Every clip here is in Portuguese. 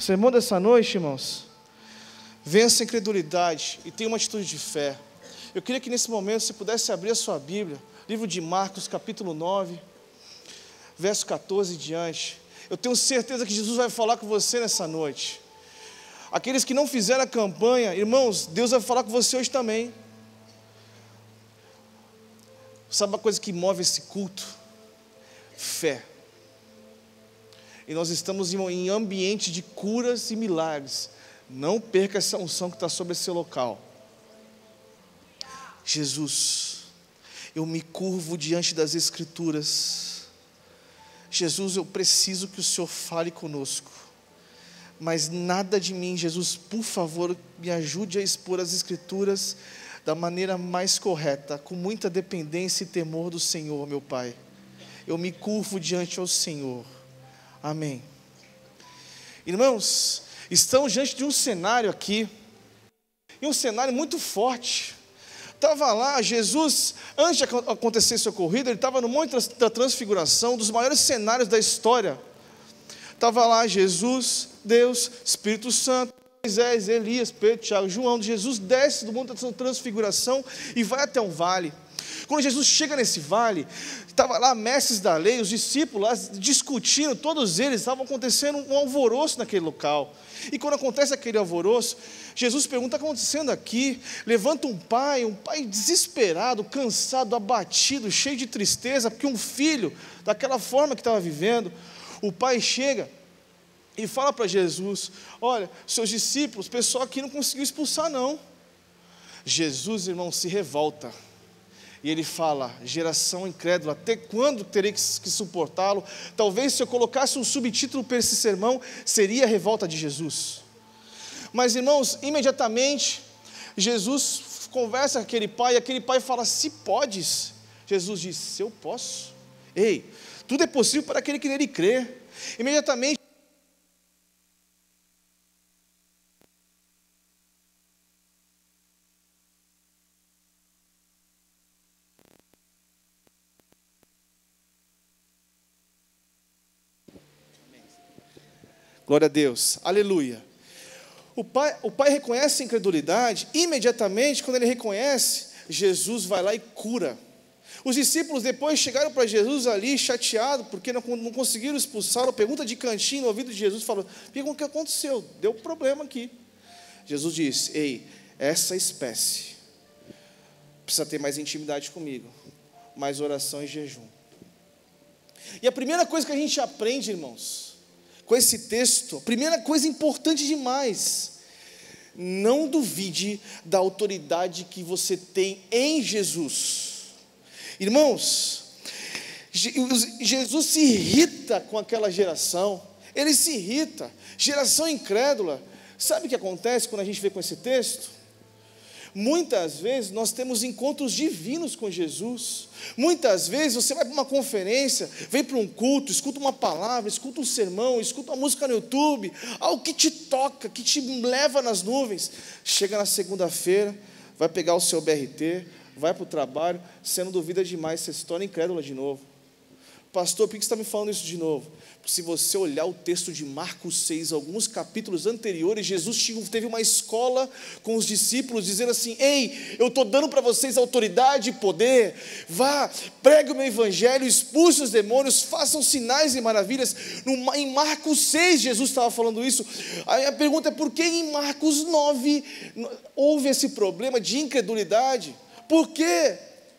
O sermão dessa noite, irmãos, vença a incredulidade e tenha uma atitude de fé. Eu queria que nesse momento você pudesse abrir a sua Bíblia, livro de Marcos, capítulo 9, verso 14 e diante. Eu tenho certeza que Jesus vai falar com você nessa noite. Aqueles que não fizeram a campanha, irmãos, Deus vai falar com você hoje também. Sabe uma coisa que move esse culto? Fé. E nós estamos em ambiente de curas e milagres. Não perca essa unção que está sobre esse local. Jesus, eu me curvo diante das Escrituras. Jesus, eu preciso que o Senhor fale conosco. Mas nada de mim, Jesus, por favor, me ajude a expor as Escrituras da maneira mais correta, com muita dependência e temor do Senhor, meu Pai. Eu me curvo diante ao Senhor. Amém. Irmãos, estamos diante de um cenário aqui, e um cenário muito forte. Estava lá, Jesus, antes de acontecer esse ocorrido, ele estava no Monte da Transfiguração, um dos maiores cenários da história. Estava lá Jesus, Deus, Espírito Santo, Moisés, Elias, Pedro, Tiago, João. Jesus desce do Monte da Transfiguração e vai até um vale. Quando Jesus chega nesse vale, estava lá mestres da lei, os discípulos lá discutindo, todos eles, estavam acontecendo um alvoroço naquele local. E quando acontece aquele alvoroço, Jesus pergunta: o que está acontecendo aqui? Levanta um pai desesperado, cansado, abatido, cheio de tristeza, porque um filho, daquela forma que estava vivendo, o pai chega e fala para Jesus: olha, seus discípulos, o pessoal aqui não conseguiu expulsar não. Jesus, irmão, se revolta. E ele fala: geração incrédula, até quando terei que suportá-lo? Talvez se eu colocasse um subtítulo para esse sermão, seria a revolta de Jesus. Mas, irmãos, imediatamente, Jesus conversa com aquele pai, e aquele pai fala: se podes. Jesus diz: se eu posso. Ei, tudo é possível para aquele que nele crê. Imediatamente, glória a Deus, aleluia. O pai reconhece a incredulidade. Imediatamente, quando ele reconhece, Jesus vai lá e cura. Os discípulos depois chegaram para Jesus ali, chateados, porque não conseguiram expulsá-lo. Pergunta de cantinho no ouvido de Jesus, falou: o que aconteceu? Deu problema aqui. Jesus disse: ei, essa espécie precisa ter mais intimidade comigo, mais oração e jejum. E a primeira coisa que a gente aprende, irmãos, com esse texto, a primeira coisa importante demais: não duvide da autoridade que você tem em Jesus. Irmãos, Jesus se irrita com aquela geração, ele se irrita, geração incrédula. Sabe o que acontece quando a gente vê com esse texto? Muitas vezes nós temos encontros divinos com Jesus. Muitas vezes você vai para uma conferência, vem para um culto, escuta uma palavra, escuta um sermão, escuta uma música no YouTube, algo que te toca, que te leva nas nuvens. Chega na segunda-feira, vai pegar o seu BRT, vai para o trabalho, você não duvida demais, você se torna incrédula de novo. Pastor, por que você está me falando isso de novo? Porque se você olhar o texto de Marcos 6, alguns capítulos anteriores, Jesus teve uma escola com os discípulos, dizendo assim: ei, eu estou dando para vocês autoridade e poder, vá, pregue o meu evangelho, expulse os demônios, façam sinais e maravilhas. Em Marcos 6, Jesus estava falando isso. Aí a pergunta é: por que em Marcos 9 houve esse problema de incredulidade? Por quê?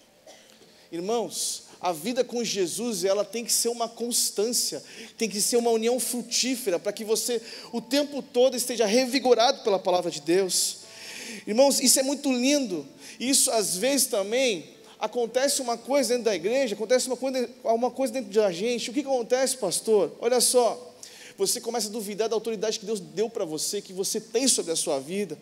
Irmãos, a vida com Jesus, ela tem que ser uma constância, tem que ser uma união frutífera, para que você o tempo todo esteja revigorado pela palavra de Deus. Irmãos, isso é muito lindo. Isso às vezes também acontece uma coisa dentro da igreja, acontece uma coisa dentro da gente. O que acontece, pastor? Olha só, você começa a duvidar da autoridade que Deus deu para você, que você tem sobre a sua vida.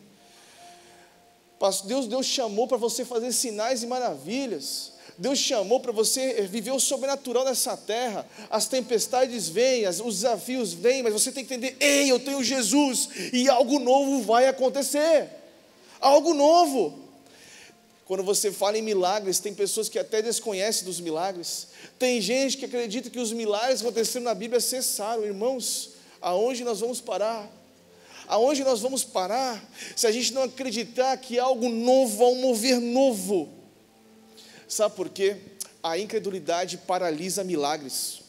Deus chamou para você fazer sinais e maravilhas. Deus chamou para você viver o sobrenatural nessa terra. As tempestades vêm, os desafios vêm, mas você tem que entender: ei, eu tenho Jesus, e algo novo vai acontecer. Algo novo. Quando você fala em milagres, tem pessoas que até desconhecem dos milagres. Tem gente que acredita que os milagres aconteceram na Bíblia cessaram. Irmãos, aonde nós vamos parar? Aonde nós vamos parar se a gente não acreditar que há algo novo, há um mover novo? Sabe por quê? A incredulidade paralisa milagres.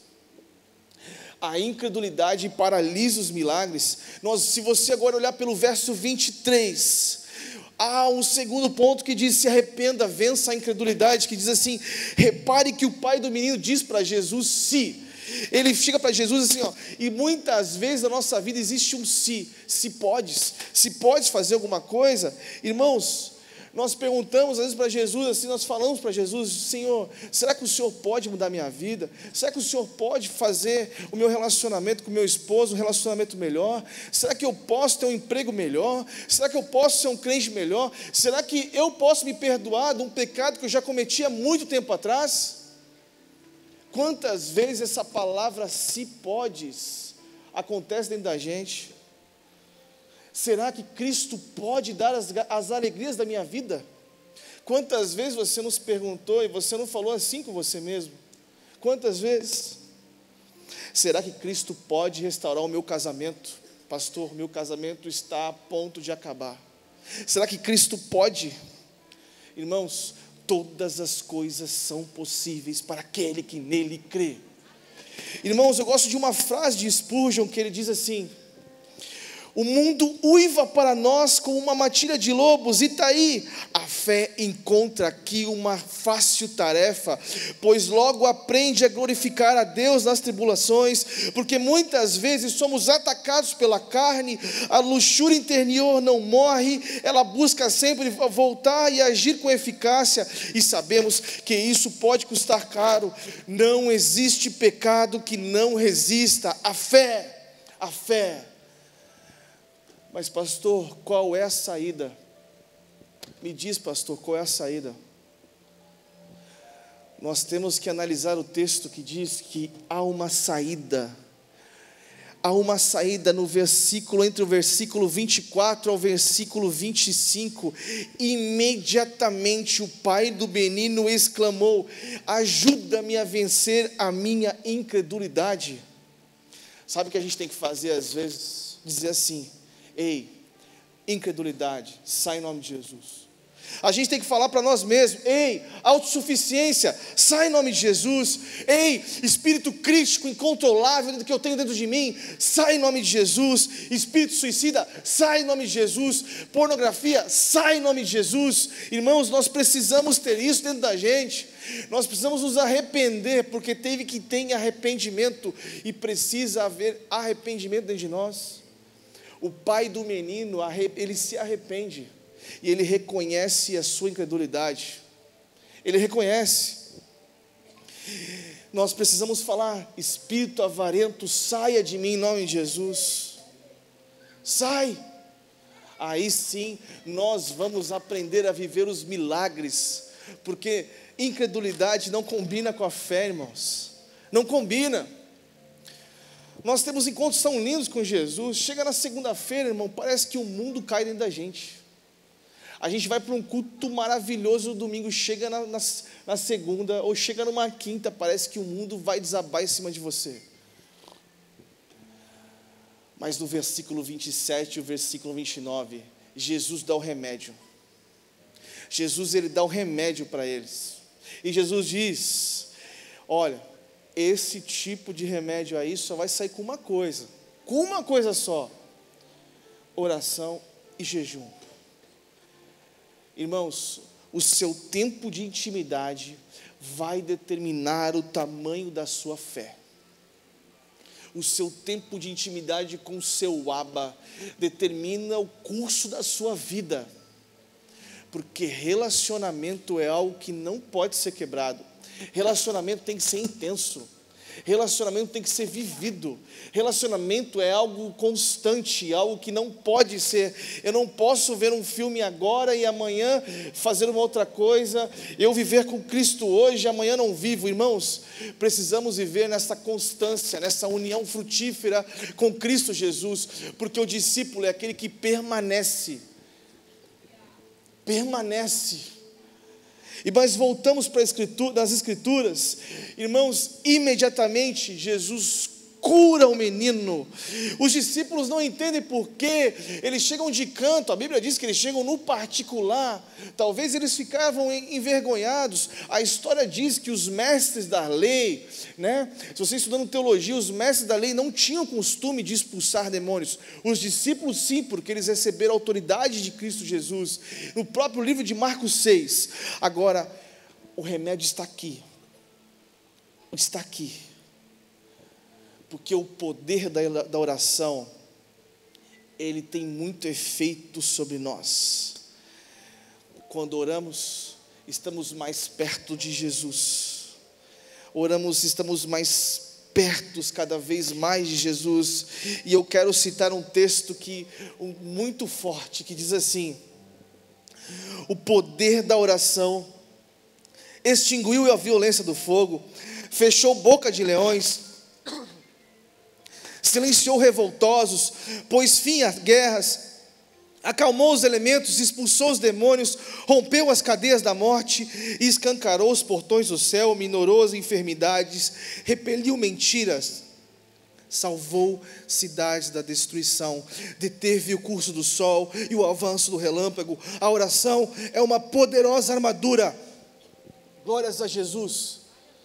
A incredulidade paralisa os milagres. Se você agora olhar pelo verso 23, há um segundo ponto que diz: se arrependa, vença a incredulidade, que diz assim: repare que o pai do menino diz para Jesus se. Ele chega para Jesus assim, e muitas vezes na nossa vida existe um se podes fazer alguma coisa. Irmãos, nós perguntamos às vezes para Jesus, assim, nós falamos para Jesus: Senhor, será que o Senhor pode mudar a minha vida? Será que o Senhor pode fazer o meu relacionamento com o meu esposo um relacionamento melhor? Será que eu posso ter um emprego melhor? Será que eu posso ser um crente melhor? Será que eu posso me perdoar de um pecado que eu já cometi há muito tempo atrás? Quantas vezes essa palavra se podes acontece dentro da gente? Será que Cristo pode dar as alegrias da minha vida? Quantas vezes você nos perguntou e você não falou assim com você mesmo? Quantas vezes? Será que Cristo pode restaurar o meu casamento? Pastor, meu casamento está a ponto de acabar. Será que Cristo pode? Irmãos, todas as coisas são possíveis para aquele que nele crê. Irmãos, eu gosto de uma frase de Spurgeon que ele diz assim: o mundo uiva para nós como uma matilha de lobos, e está aí, a fé encontra aqui uma fácil tarefa, pois logo aprende a glorificar a Deus nas tribulações, porque muitas vezes somos atacados pela carne, a luxúria interior não morre, ela busca sempre voltar e agir com eficácia, e sabemos que isso pode custar caro. Não existe pecado que não resista à fé, à fé. Mas pastor, qual é a saída? Me diz, pastor, qual é a saída? Nós temos que analisar o texto que diz que há uma saída. Há uma saída no versículo, entre o versículo 24 ao versículo 25. Imediatamente o pai do menino exclamou: ajuda-me a vencer a minha incredulidade. Sabe o que a gente tem que fazer às vezes? Dizer assim: ei, incredulidade, sai em nome de Jesus. A gente tem que falar para nós mesmos: ei, autossuficiência, sai em nome de Jesus. Ei, espírito crítico, incontrolável que eu tenho dentro de mim, sai em nome de Jesus. Espírito suicida, sai em nome de Jesus. Pornografia, sai em nome de Jesus. Irmãos, nós precisamos ter isso dentro da gente. Nós precisamos nos arrepender, porque teve que ter arrependimento, e precisa haver arrependimento dentro de nós. O pai do menino, ele se arrepende, e ele reconhece a sua incredulidade. Ele reconhece. Nós precisamos falar: espírito avarento, saia de mim em nome de Jesus. Sai. Aí sim, nós vamos aprender a viver os milagres, porque incredulidade não combina com a fé, irmãos. Não combina. Nós temos encontros tão lindos com Jesus. Chega na segunda-feira, irmão, parece que o mundo cai dentro da gente. A gente vai para um culto maravilhoso no domingo, chega na segunda, ou chega numa quinta, parece que o mundo vai desabar em cima de você. Mas no versículo 27 e o versículo 29, Jesus dá o remédio. Jesus, ele dá o remédio para eles. E Jesus diz: olha, esse tipo de remédio aí só vai sair com uma coisa só: oração e jejum. Irmãos, o seu tempo de intimidade vai determinar o tamanho da sua fé. O seu tempo de intimidade com o seu Abba determina o curso da sua vida, porque relacionamento é algo que não pode ser quebrado. Relacionamento tem que ser intenso. Relacionamento tem que ser vivido. Relacionamento é algo constante, algo que não pode ser. Eu não posso ver um filme agora e amanhã fazer uma outra coisa. Eu viver com Cristo hoje e amanhã não vivo. Irmãos, precisamos viver nessa constância, nessa união frutífera com Cristo Jesus, porque o discípulo é aquele que permanece. E nós voltamos para nas Escrituras, irmãos, imediatamente Jesus cura o menino. Os discípulos não entendem por quê. Eles chegam de canto, a Bíblia diz que eles chegam no particular. Talvez eles ficavam envergonhados. A história diz que os mestres da lei, né? Se você estudando teologia, os mestres da lei não tinham costume de expulsar demônios. Os discípulos sim, porque eles receberam a autoridade de Cristo Jesus. No próprio livro de Marcos 6. Agora, o remédio está aqui. Está aqui. Porque o poder da oração, ele tem muito efeito sobre nós. Quando oramos, estamos mais perto de Jesus. Oramos, estamos mais perto cada vez mais de Jesus. E eu quero citar um texto muito forte, que diz assim: o poder da oração extinguiu a violência do fogo, fechou boca de leões, silenciou revoltosos, pôs fim às guerras, acalmou os elementos, expulsou os demônios, rompeu as cadeias da morte, escancarou os portões do céu, minorou as enfermidades, repeliu mentiras, salvou cidades da destruição, deteve o curso do sol e o avanço do relâmpago. A oração é uma poderosa armadura. Glórias a Jesus.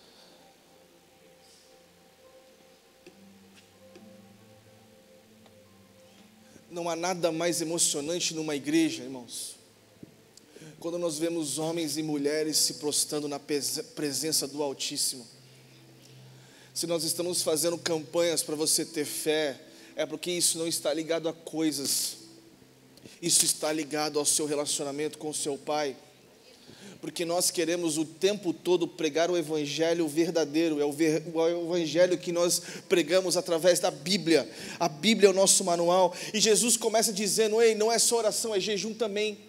Não há nada mais emocionante numa igreja, irmãos, quando nós vemos homens e mulheres se prostrando na presença do Altíssimo. Se nós estamos fazendo campanhas para você ter fé, é porque isso não está ligado a coisas, isso está ligado ao seu relacionamento com o seu Pai. Porque nós queremos o tempo todo pregar o evangelho verdadeiro, é o evangelho que nós pregamos através da Bíblia. A Bíblia é o nosso manual, e Jesus começa dizendo: ei, não é só oração, é jejum também.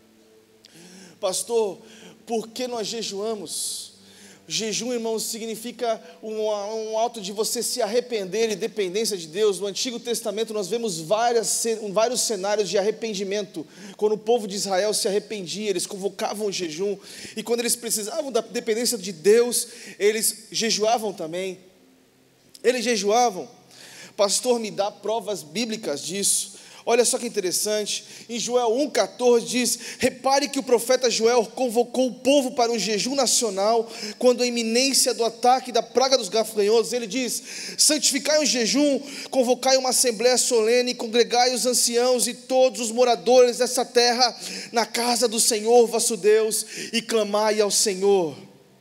Pastor, por que nós jejuamos? Jejum, irmãos, significa um ato de você se arrepender e dependência de Deus. No Antigo Testamento nós vemos vários cenários de arrependimento. Quando o povo de Israel se arrependia, eles convocavam o jejum. E quando eles precisavam da dependência de Deus, eles jejuavam também. Eles jejuavam. Pastor, me dá provas bíblicas disso. Olha só que interessante, em Joel 1,14 diz: repare que o profeta Joel convocou o povo para um jejum nacional, quando a iminência do ataque da praga dos gafanhotos. Ele diz: santificai um jejum, convocai uma assembléia solene, congregai os anciãos e todos os moradores dessa terra na casa do Senhor vosso Deus, e clamai ao Senhor.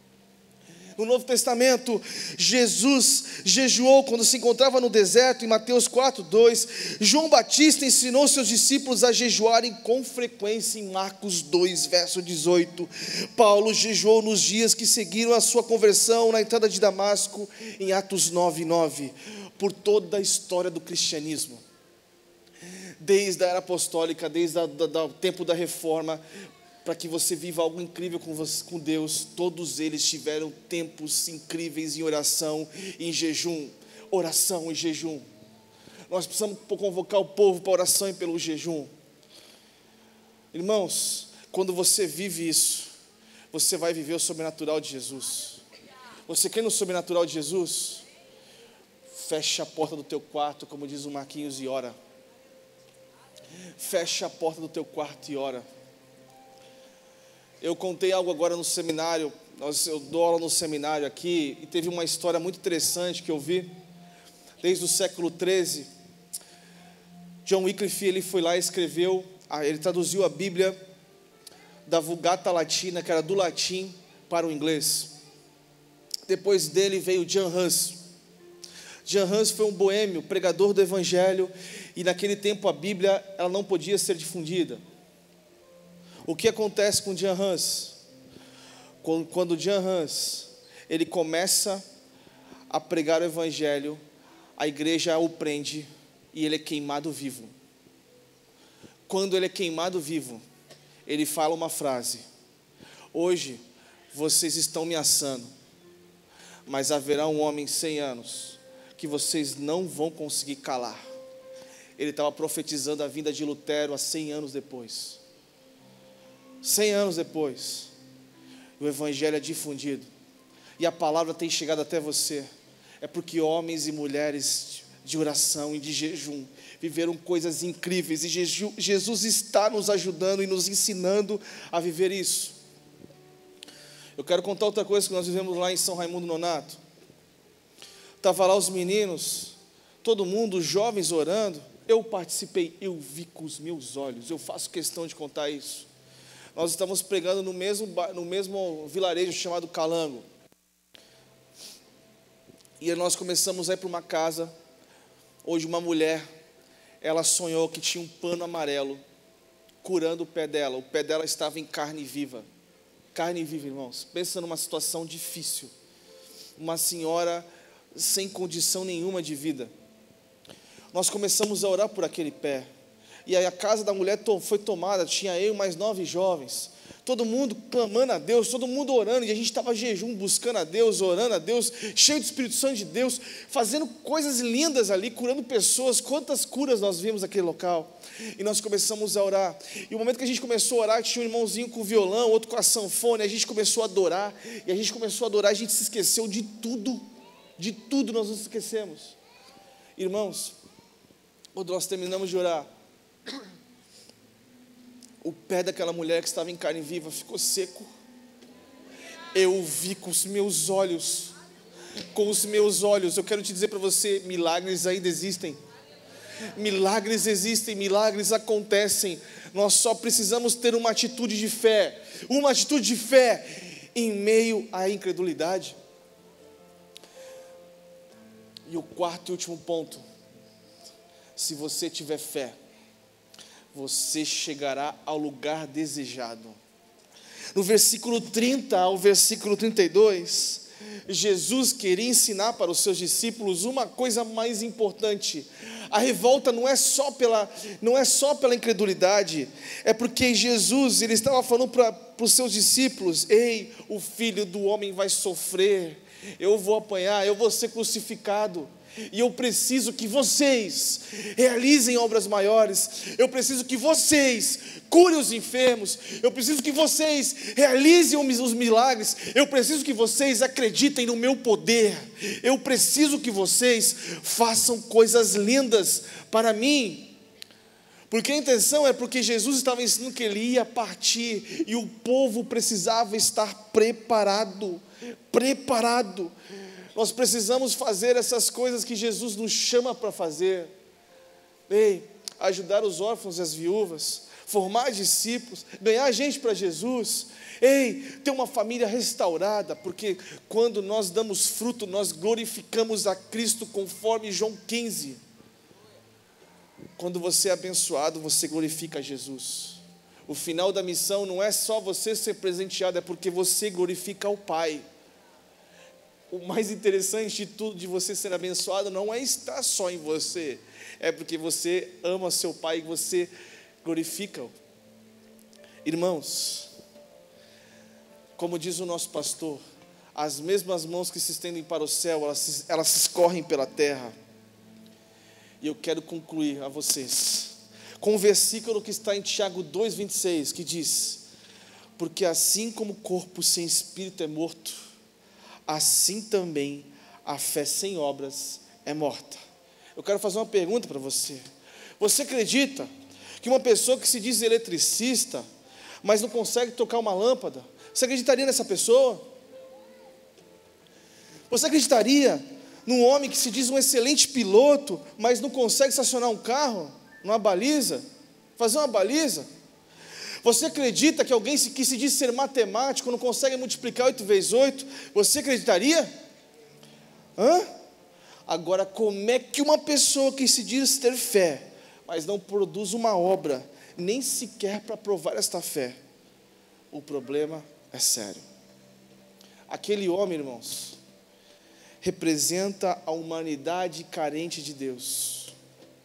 No Novo Testamento, Jesus jejuou quando se encontrava no deserto, em Mateus 4:2. João Batista ensinou seus discípulos a jejuarem com frequência, em Marcos 2, verso 18. Paulo jejuou nos dias que seguiram a sua conversão na entrada de Damasco, em Atos 9:9. Por toda a história do cristianismo, desde a era apostólica, desde o tempo da reforma, para que você viva algo incrível com Deus, todos eles tiveram tempos incríveis em oração e em jejum. Oração e jejum. Nós precisamos convocar o povo para oração e pelo jejum. Irmãos, quando você vive isso, você vai viver o sobrenatural de Jesus. Você crê no sobrenatural de Jesus? Fecha a porta do teu quarto, como diz o Marquinhos, e ora. Fecha a porta do teu quarto e ora. Eu contei algo agora no seminário, eu dou aula no seminário aqui, e teve uma história muito interessante que eu vi, desde o século XIII. John Wycliffe, ele foi lá e escreveu, ele traduziu a Bíblia da Vulgata Latina, que era do latim para o inglês. Depois dele veio Jan Hus. Jan Hus foi um boêmio, pregador do Evangelho, e naquele tempo a Bíblia ela não podia ser difundida. O que acontece com Jan Hus? Quando Jan Hus ele começa a pregar o Evangelho, a igreja o prende e ele é queimado vivo. Quando ele é queimado vivo, ele fala uma frase: hoje vocês estão me assando, mas haverá um homem 100 anos que vocês não vão conseguir calar. Ele estava profetizando a vinda de Lutero há 100 anos depois. 100 anos depois, o Evangelho é difundido, e a palavra tem chegado até você. é porque homens e mulheres de oração e de jejum viveram coisas incríveis, e Jesus está nos ajudando e nos ensinando a viver isso. Eu quero contar outra coisa que nós vivemos lá em São Raimundo Nonato. Estava lá os meninos, todo mundo, os jovens orando. Eu participei, eu vi com os meus olhos, eu faço questão de contar isso. Nós estamos pregando no mesmo vilarejo chamado Calango. E nós começamos a ir para uma casa. Hoje uma mulher, ela sonhou que tinha um pano amarelo curando o pé dela. O pé dela estava em carne viva. Carne viva, irmãos. Pensa numa situação difícil. Uma senhora sem condição nenhuma de vida. Nós começamos a orar por aquele pé. E aí a casa da mulher foi tomada. Tinha eu e mais 9 jovens. Todo mundo clamando a Deus, todo mundo orando, e a gente estava jejum, buscando a Deus, orando a Deus, cheio do Espírito Santo de Deus, fazendo coisas lindas ali, curando pessoas. Quantas curas nós vimos naquele local. E nós começamos a orar, e o momento que a gente começou a orar, tinha um irmãozinho com violão, outro com a sanfona, e a gente começou a adorar, a gente se esqueceu de tudo nós nos esquecemos. Irmãos, quando nós terminamos de orar, o pé daquela mulher que estava em carne viva ficou seco. Eu vi com os meus olhos. Eu quero te dizer para você, milagres ainda existem. Milagres existem, milagres acontecem. Nós só precisamos ter uma atitude de fé em meio à incredulidade. E o quarto e último ponto: se você tiver fé, você chegará ao lugar desejado. No versículo 30 ao versículo 32, Jesus queria ensinar para os seus discípulos uma coisa mais importante. A revolta não é só pela incredulidade, é porque Jesus, ele estava falando para os seus discípulos: ei, o Filho do Homem vai sofrer, eu vou apanhar, eu vou ser crucificado. E eu preciso que vocês realizem obras maiores. Eu preciso que vocês curem os enfermos. Eu preciso que vocês realizem os milagres. Eu preciso que vocês acreditem no meu poder. Eu preciso que vocês façam coisas lindas para mim. Porque a intenção é porque Jesus estava ensinando que ele ia partir e o povo precisava estar preparado. Nós precisamos fazer essas coisas que Jesus nos chama para fazer. Ei, ajudar os órfãos e as viúvas, formar discípulos, ganhar gente para Jesus. Ei, ter uma família restaurada, porque quando nós damos fruto, nós glorificamos a Cristo, conforme João 15. Quando você é abençoado, você glorifica a Jesus. O final da missão não é só você ser presenteado, é porque você glorifica ao Pai. O mais interessante de tudo, de você ser abençoado, não é estar só em você, é porque você ama seu Pai e você glorifica-o. Irmãos, como diz o nosso pastor, as mesmas mãos que se estendem para o céu, elas se escorrem pela terra. E eu quero concluir a vocês com um versículo que está em Tiago 2,26, que diz: porque assim como o corpo sem espírito é morto, assim também a fé sem obras é morta. Eu quero fazer uma pergunta para você. Você acredita que uma pessoa que se diz eletricista, mas não consegue tocar uma lâmpada, você acreditaria nessa pessoa? Você acreditaria num homem que se diz um excelente piloto, mas não consegue estacionar um carro, numa baliza, fazer uma baliza? Você acredita que alguém que se diz ser matemático não consegue multiplicar 8 vezes 8? Você acreditaria? Agora, como é que uma pessoa que se diz ter fé, mas não produz uma obra, nem sequer para provar esta fé? O problema é sério. Aquele homem, irmãos, representa a humanidade carente de Deus.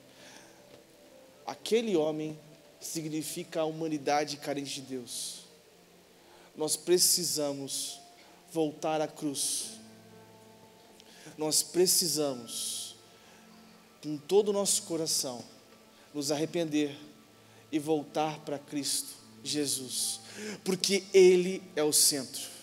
Aquele homem significa a humanidade carente de Deus. Nós precisamos voltar à cruz. Nós precisamos, com todo o nosso coração, nos arrepender e voltar para Cristo Jesus, porque Ele é o centro.